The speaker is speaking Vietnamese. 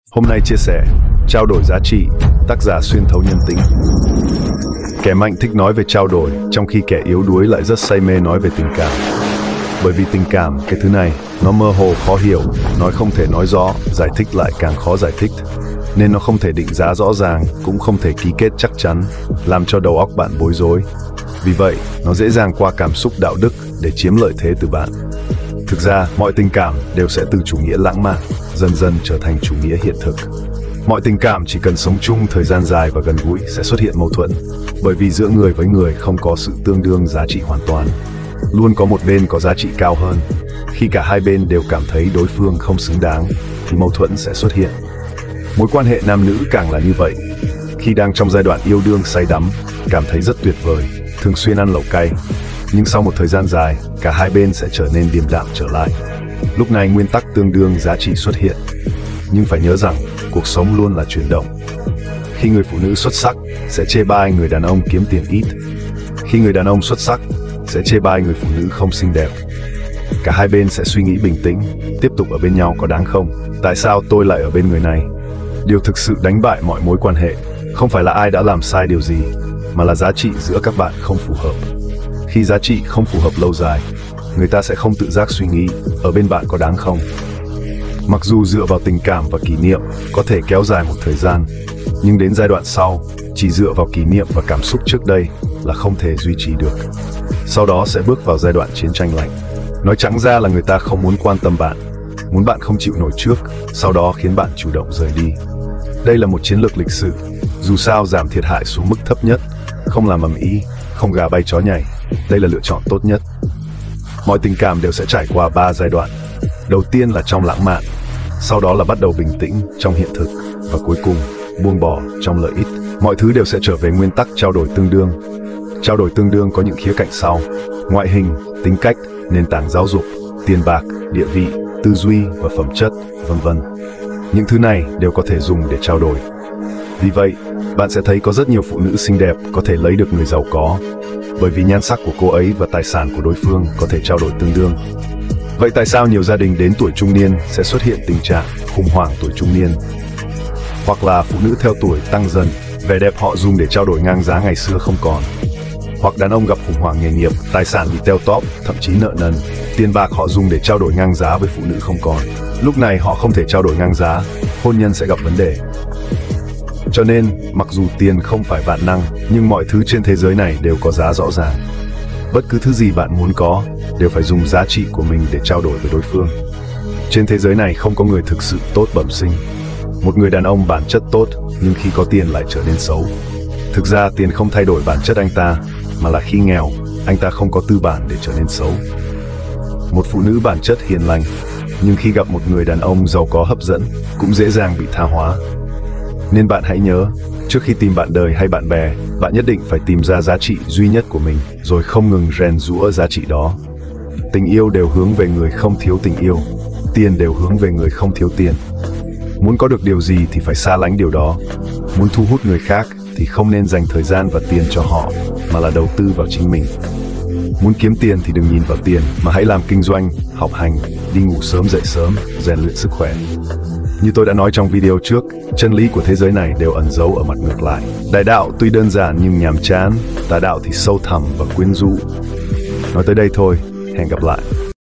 Hôm nay chia sẻ, trao đổi giá trị, tác giả xuyên thấu nhân tính. Kẻ mạnh thích nói về trao đổi, trong khi kẻ yếu đuối lại rất say mê nói về tình cảm. Bởi vì tình cảm, cái thứ này, nó mơ hồ khó hiểu, nói không thể nói rõ, giải thích lại càng khó giải thích. Nên nó không thể định giá rõ ràng, cũng không thể ký kết chắc chắn, làm cho đầu óc bạn bối rối. Vì vậy, nó dễ dàng qua cảm xúc đạo đức để chiếm lợi thế từ bạn. Thực ra, mọi tình cảm đều sẽ từ chủ nghĩa lãng mạn, dần dần trở thành chủ nghĩa hiện thực. Mọi tình cảm chỉ cần sống chung thời gian dài và gần gũi sẽ xuất hiện mâu thuẫn, bởi vì giữa người với người không có sự tương đương giá trị hoàn toàn. Luôn có một bên có giá trị cao hơn. Khi cả hai bên đều cảm thấy đối phương không xứng đáng, thì mâu thuẫn sẽ xuất hiện. Mối quan hệ nam nữ càng là như vậy. Khi đang trong giai đoạn yêu đương say đắm, cảm thấy rất tuyệt vời, thường xuyên ăn lẩu cay. Nhưng sau một thời gian dài, cả hai bên sẽ trở nên điềm đạm trở lại. Lúc này nguyên tắc tương đương giá trị xuất hiện. Nhưng phải nhớ rằng, cuộc sống luôn là chuyển động. Khi người phụ nữ xuất sắc, sẽ chê bai người đàn ông kiếm tiền ít. Khi người đàn ông xuất sắc, sẽ chê bai người phụ nữ không xinh đẹp. Cả hai bên sẽ suy nghĩ bình tĩnh, tiếp tục ở bên nhau có đáng không? Tại sao tôi lại ở bên người này? Điều thực sự đánh bại mọi mối quan hệ, không phải là ai đã làm sai điều gì, mà là giá trị giữa các bạn không phù hợp. Khi giá trị không phù hợp lâu dài, người ta sẽ không tự giác suy nghĩ, ở bên bạn có đáng không? Mặc dù dựa vào tình cảm và kỷ niệm có thể kéo dài một thời gian, nhưng đến giai đoạn sau, chỉ dựa vào kỷ niệm và cảm xúc trước đây là không thể duy trì được. Sau đó sẽ bước vào giai đoạn chiến tranh lạnh. Nói trắng ra là người ta không muốn quan tâm bạn, muốn bạn không chịu nổi trước, sau đó khiến bạn chủ động rời đi. Đây là một chiến lược lịch sử, dù sao giảm thiệt hại xuống mức thấp nhất, không làm ầm ĩ, không gà bay chó nhảy. Đây là lựa chọn tốt nhất. Mọi tình cảm đều sẽ trải qua 3 giai đoạn. Đầu tiên là trong lãng mạn, sau đó là bắt đầu bình tĩnh trong hiện thực, và cuối cùng, buông bỏ trong lợi ích. Mọi thứ đều sẽ trở về nguyên tắc trao đổi tương đương. Trao đổi tương đương có những khía cạnh sau: ngoại hình, tính cách, nền tảng giáo dục, tiền bạc, địa vị, tư duy và phẩm chất, vân vân. Những thứ này đều có thể dùng để trao đổi. Vì vậy, bạn sẽ thấy có rất nhiều phụ nữ xinh đẹp có thể lấy được người giàu có, bởi vì nhan sắc của cô ấy và tài sản của đối phương có thể trao đổi tương đương. Vậy tại sao nhiều gia đình đến tuổi trung niên sẽ xuất hiện tình trạng khủng hoảng tuổi trung niên? Hoặc là phụ nữ theo tuổi tăng dần, vẻ đẹp họ dùng để trao đổi ngang giá ngày xưa không còn. Hoặc đàn ông gặp khủng hoảng nghề nghiệp, tài sản bị teo tóp, thậm chí nợ nần. Tiền bạc họ dùng để trao đổi ngang giá với phụ nữ không còn. Lúc này họ không thể trao đổi ngang giá, hôn nhân sẽ gặp vấn đề. Cho nên, mặc dù tiền không phải vạn năng, nhưng mọi thứ trên thế giới này đều có giá rõ ràng. Bất cứ thứ gì bạn muốn có, đều phải dùng giá trị của mình để trao đổi với đối phương. Trên thế giới này không có người thực sự tốt bẩm sinh. Một người đàn ông bản chất tốt, nhưng khi có tiền lại trở nên xấu. Thực ra tiền không thay đổi bản chất anh ta, mà là khi nghèo, anh ta không có tư bản để trở nên xấu. Một phụ nữ bản chất hiền lành, nhưng khi gặp một người đàn ông giàu có hấp dẫn, cũng dễ dàng bị tha hóa. Nên bạn hãy nhớ, trước khi tìm bạn đời hay bạn bè, bạn nhất định phải tìm ra giá trị duy nhất của mình, rồi không ngừng rèn giũa giá trị đó. Tình yêu đều hướng về người không thiếu tình yêu, tiền đều hướng về người không thiếu tiền. Muốn có được điều gì thì phải xa lánh điều đó. Muốn thu hút người khác thì không nên dành thời gian và tiền cho họ, mà là đầu tư vào chính mình. Muốn kiếm tiền thì đừng nhìn vào tiền, mà hãy làm kinh doanh, học hành, đi ngủ sớm dậy sớm, rèn luyện sức khỏe. Như tôi đã nói trong video trước, chân lý của thế giới này đều ẩn giấu ở mặt ngược lại. Đại đạo tuy đơn giản nhưng nhàm chán, tà đạo thì sâu thẳm và quyến rũ. Nói tới đây thôi, hẹn gặp lại.